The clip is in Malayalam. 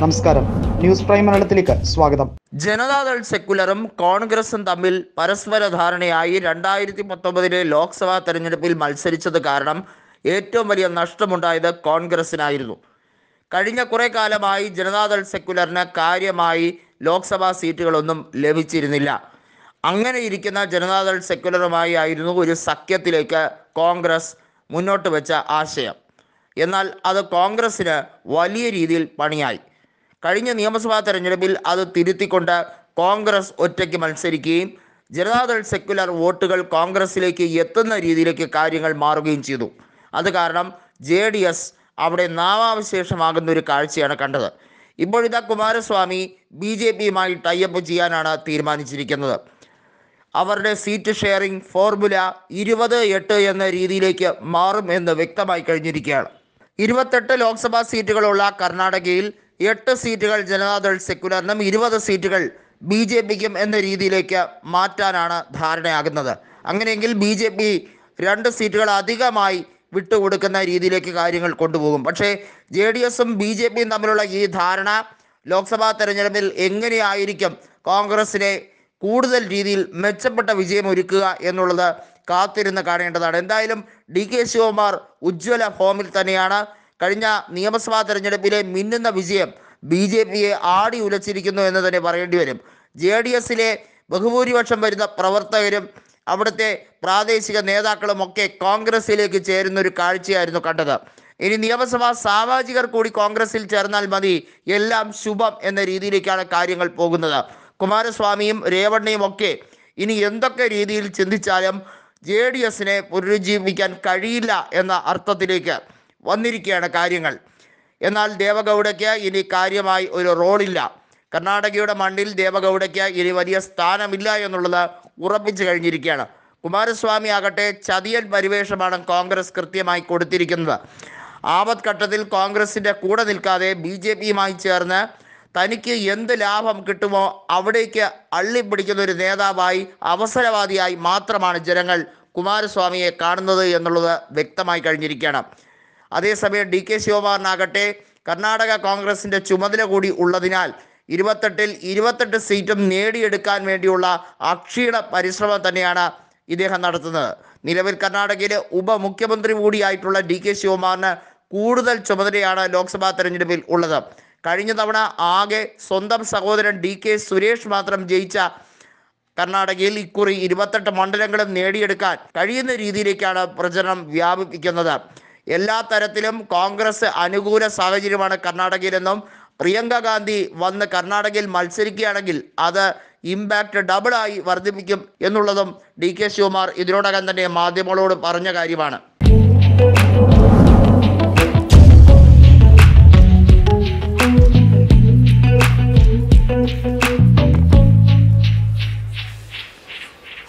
നമസ്കാരം, ന്യൂസ് പ്രൈം മലയാളത്തിലേക്ക് സ്വാഗതം. ജനതാദൾ സെക്യുലറും കോൺഗ്രസും തമ്മിൽ പരസ്പര ധാരണയായി 2019 ലോക്സഭാ തെരഞ്ഞെടുപ്പിൽ മത്സരിച്ചത് കാരണം ഏറ്റവും വലിയ നഷ്ടമുണ്ടായത് കോൺഗ്രസിനായിരുന്നു. കഴിഞ്ഞ കുറേ കാലമായി ജനതാദൾ സെക്യുലറിന് കാര്യമായി ലോക്സഭാ സീറ്റുകളൊന്നും ലഭിച്ചിരുന്നില്ല. അങ്ങനെ ഇരിക്കുന്ന ജനതാദൾ സെക്യുലറുമായി ആയിരുന്നു ഒരു സഖ്യത്തിലേക്ക് കോൺഗ്രസ് മുന്നോട്ട് വെച്ച ആശയം. എന്നാൽ അത് കോൺഗ്രസ്സിന് വലിയ രീതിയിൽ പണിയായി. കഴിഞ്ഞ നിയമസഭാ തെരഞ്ഞെടുപ്പിൽ അത് തിരുത്തിക്കൊണ്ട് കോൺഗ്രസ് ഒറ്റയ്ക്ക് മത്സരിക്കുകയും ജനതാദൾ സെക്യുലർ വോട്ടുകൾ കോൺഗ്രസിലേക്ക് എത്തുന്ന രീതിയിലേക്ക് കാര്യങ്ങൾ മാറുകയും ചെയ്തു. അത് കാരണം JDS അവിടെ നാമാവശേഷമാകുന്ന ഒരു കാഴ്ചയാണ് കണ്ടത്. ഇപ്പോഴിതാ കുമാരസ്വാമി BJPയുമായി ടൈഅപ്പ് ചെയ്യാനാണ് തീരുമാനിച്ചിരിക്കുന്നത്. അവരുടെ സീറ്റ് ഷെയറിംഗ് ഫോർമുല 20-8 എന്ന രീതിയിലേക്ക് മാറും എന്ന് വ്യക്തമായി കഴിഞ്ഞിരിക്കുകയാണ്. 28 ലോക്സഭാ സീറ്റുകളുള്ള കർണാടകയിൽ 8 സീറ്റുകൾ ജനതാദൾ സെക്യുലറിനും 20 സീറ്റുകൾ BJPക്കും എന്ന രീതിയിലേക്ക് മാറ്റാനാണ് ധാരണയാകുന്നത്. അങ്ങനെയെങ്കിൽ BJP 2 സീറ്റുകൾ അധികമായി വിട്ടുകൊടുക്കുന്ന രീതിയിലേക്ക് കാര്യങ്ങൾ കൊണ്ടുപോകും. പക്ഷേ JDSും BJPയും തമ്മിലുള്ള ഈ ധാരണ ലോക്സഭാ തെരഞ്ഞെടുപ്പിൽ എങ്ങനെയായിരിക്കും കോൺഗ്രസിനെ കൂടുതൽ രീതിയിൽ മെച്ചപ്പെട്ട വിജയം ഒരുക്കുക എന്നുള്ളത് കാത്തിരുന്ന് കാണേണ്ടതാണ്. എന്തായാലും DK ശിവകുമാർ ഉജ്ജ്വല ഫോമിൽ തന്നെയാണ്. കഴിഞ്ഞ നിയമസഭാ തെരഞ്ഞെടുപ്പിലെ മിന്നുന്ന വിജയം BJPയെ ആടി ഉലച്ചിരിക്കുന്നു എന്ന് തന്നെ പറയേണ്ടി വരും. JDSലെ ബഹുഭൂരിപക്ഷം വരുന്ന പ്രവർത്തകരും അവിടുത്തെ പ്രാദേശിക നേതാക്കളും ഒക്കെ കോൺഗ്രസിലേക്ക് ചേരുന്ന ഒരു കാഴ്ചയായിരുന്നു കണ്ടത്. ഇനി നിയമസഭാ സാമാജികർ കൂടി കോൺഗ്രസിൽ ചേർന്നാൽ മതി, എല്ലാം ശുഭം എന്ന രീതിയിലേക്കാണ് കാര്യങ്ങൾ പോകുന്നത്. കുമാരസ്വാമിയും രേവണ്ണയും ഒക്കെ ഇനി എന്തൊക്കെ രീതിയിൽ ചിന്തിച്ചാലും JDSനെ പുനരുജ്ജീവിക്കാൻ കഴിയില്ല എന്ന അർത്ഥത്തിലേക്ക് വന്നിരിക്കുകയാണ് കാര്യങ്ങൾ. എന്നാൽ ദേവഗൗഡയ്ക്ക് ഇനി കാര്യമായി ഒരു റോളില്ല. കർണാടകയുടെ മണ്ണിൽ ദേവഗൗഡയ്ക്ക് ഇനി വലിയ സ്ഥാനമില്ല എന്നുള്ളത് ഉറപ്പിച്ചു കഴിഞ്ഞിരിക്കുകയാണ്. കുമാരസ്വാമി ആകട്ടെ ചതിയൻ പരിവേഷമാണ് കോൺഗ്രസ് കൃത്യമായി കൊടുത്തിരിക്കുന്നത്. ആപത്ഘട്ടത്തിൽ കോൺഗ്രസിൻ്റെ കൂടെ നിൽക്കാതെ BJPയുമായി ചേർന്ന് തനിക്ക് എന്ത് ലാഭം കിട്ടുമോ അവിടേക്ക് അള്ളിപ്പിടിക്കുന്ന ഒരു നേതാവായി, അവസരവാദിയായി മാത്രമാണ് ജനങ്ങൾ കുമാരസ്വാമിയെ കാണുന്നത് എന്നുള്ളത് വ്യക്തമായി കഴിഞ്ഞിരിക്കുകയാണ്. അതേസമയം DK ശിവകുമാറിനാകട്ടെ കർണാടക കോൺഗ്രസിൻ്റെ ചുമതല കൂടി ഉള്ളതിനാൽ 28-ൽ 28 സീറ്റും നേടിയെടുക്കാൻ വേണ്ടിയുള്ള അക്ഷീണ പരിശ്രമം തന്നെയാണ് ഇദ്ദേഹം നടത്തുന്നത്. നിലവിൽ കർണാടകയിലെ ഉപമുഖ്യമന്ത്രി കൂടിയായിട്ടുള്ള DK ശിവകുമാറിന് കൂടുതൽ ചുമതലയാണ് ലോക്സഭാ തെരഞ്ഞെടുപ്പിൽ ഉള്ളത്. കഴിഞ്ഞ തവണ ആകെ സ്വന്തം സഹോദരൻ DK സുരേഷ് മാത്രം ജയിച്ച കർണാടകയിൽ ഇക്കുറി 28 മണ്ഡലങ്ങളും നേടിയെടുക്കാൻ കഴിയുന്ന രീതിയിലേക്കാണ് പ്രചരണം വ്യാപിപ്പിക്കുന്നത്. എല്ലാ തരത്തിലും കോൺഗ്രസ് അനുകൂല സാഹചര്യമാണ് കർണാടകയിലെന്നും പ്രിയങ്ക ഗാന്ധി വന്ന് കർണാടകയിൽ മത്സരിക്കുകയാണെങ്കിൽ അത് ഇമ്പാക്റ്റ് ഡബിളായി വർദ്ധിപ്പിക്കും എന്നുള്ളതും DK ശിവകുമാർ ഇതിനോടകം തന്നെ മാധ്യമങ്ങളോട് പറഞ്ഞ കാര്യമാണ്.